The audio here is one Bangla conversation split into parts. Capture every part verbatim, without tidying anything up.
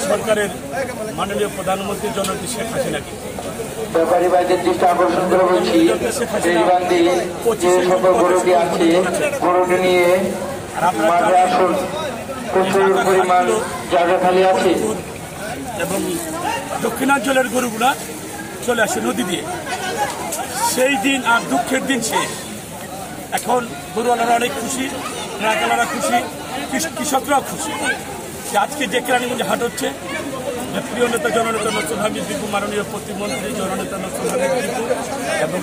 সরকারের মাননীয় প্রধানমন্ত্রী জননেত্রী শেখ হাসিনাকে ব্যাপারী ভাইদের দৃষ্টি আকর্ষণ করে বলছি, দেশবান্দি যে সকল গরুটি আছে, গরুটি নিয়ে মাঠে আসুন। প্রচুর পরিমাণ জায়গা খালি আছে এবং দক্ষিণাঞ্চলের গরুগুলা চলে আসে নদী দিয়ে। সেই দিন আর দুঃখের দিন শেষ। এখন গরুওয়ালারা অনেক খুশি, রাখালারা খুশি, কৃষকরাও খুশি যে আজকে যে কেরানীগঞ্জে হাট হচ্ছে, প্রিয় নেতা জননেতা নসরুল হামিদ বিপু, মাননীয় প্রতিমন্ত্রী জননেতা নসরুল হামিদ বিপু এবং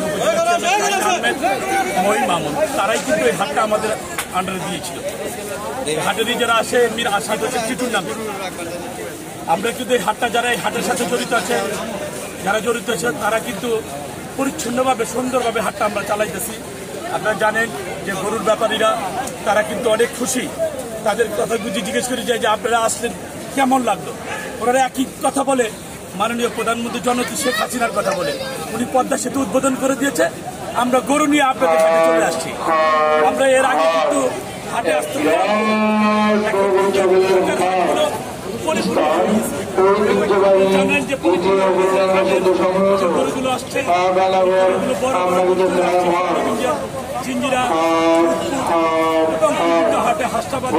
মহিম মামুন, তারাই কিন্তু এই হাটটা আমাদের আন্ডারে দিয়েছিল। এই হাটেরই যারা আসে এমনির আশা হচ্ছে টিটুর নামে। আমরা কিন্তু এই হাটটা যারা এই হাটের সাথে জড়িত আছে, যারা জড়িত আছে তারা কিন্তু পরিচ্ছন্নভাবে সুন্দরভাবে হাটটা আমরা চালাইতেছি। আপনারা জানেন যে গরুর ব্যাপারীরা তারা কিন্তু অনেক খুশি। তাদের কথা বুঝি জিজ্ঞেস করি যে আপনারা আসলেন কেমন লাগলো, ওনারা একই কথা বলে, মাননীয় প্রধানমন্ত্রী জননেত্রী শেখ হাসিনার কথা বলে। উনি পদ্মা সেতু উদ্বোধন করে দিয়েছে, আমরা গরু নিয়ে আপনাদের হাটে চলে আসছি। আমরা এর আগে কিন্তু হাটে আসতে গরুগুলো আসছে, চিঞ্জিরা এবং হাটে হাসপাতাল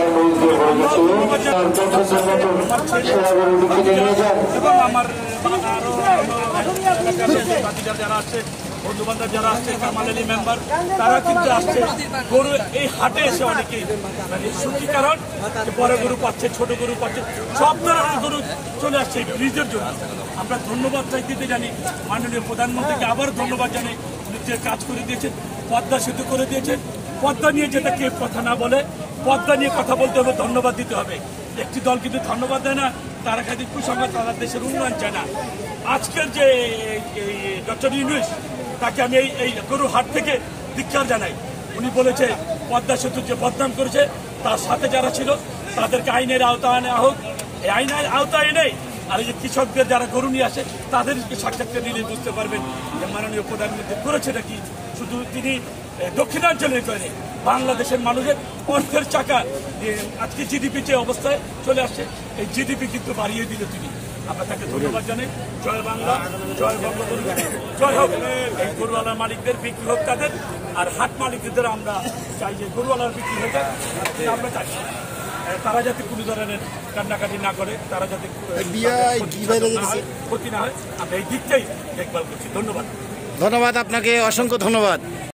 এবং আমার যারা আসছে, বন্ধু বান্ধব যারা আসছে, কামাল আলী মেম্বার, তারা কিন্তু আসছে গরু এই হাটে এসে অনেকে মানে সুখী, কারণ বড় গরু পাচ্ছে, ছোট গরু পাচ্ছে, সব ধরনের গরু চলে আসছে ব্রিজের জন্য। আমরা ধন্যবাদ চাই দিতে জানি মাননীয় প্রধানমন্ত্রীকে, আবার ধন্যবাদ জানাই উনি যে কাজ করে দিয়েছেন, পদ্মা সেতু করে দিয়েছেন। পদ্মা নিয়ে যেটা কেউ কথা না বলে, পদ্মা নিয়ে কথা বলতে হবে, ধন্যবাদ দিতে হবে। একটি দল কিন্তু ধন্যবাদ দেয় না, তারা খালি কুসংবাদ, তারা দেশের উন্নয়ন চায় না। আজকের যে ডক্টর ইউনূস, তাকে আমি এই এই গরু হাট থেকে ধিক্কার জানাই। উনি বলেছে পদ্মা সেতু যে বদনাম করেছে, তার সাথে যারা ছিল তাদেরকে আইনের আওতায় আনা হোক। এই আইনের আওতায় নেই, আর এই যে কৃষকদের যারা গরু নিয়ে আসে তাদেরকে সাক্ষাৎকার নিলে বুঝতে পারবেন যে মাননীয় প্রধানমন্ত্রী করেছেটা কি। শুধু তিনি দক্ষিণাঞ্চলের করে বাংলাদেশের মানুষের অর্থের চাকা আজকে জিডিপি যে অবস্থায় চলে আসছে, এই জিডিপি কিন্তু বাড়িয়ে দিল তিনি। আমরা তাকে ধন্যবাদ জানাই। জয় বাংলা, জয় বঙ্গবন্ধু, জয় হোক। এই গরুওয়ালার মালিকদের বিক্রি হোক তাদের, আর হাট মালিকদের আমরা চাই যে গরুওয়ালার বিক্রি হোক, আমরা চাই তারা যাতে কোনো ধরনের কান্নাকাটি না করে, তারা যাতে ক্ষতি না হয়, আমরা এই দিকটাই দেখভাল করছি। ধন্যবাদ। ধন্যবাদ আপনাকে, অসংখ্য ধন্যবাদ।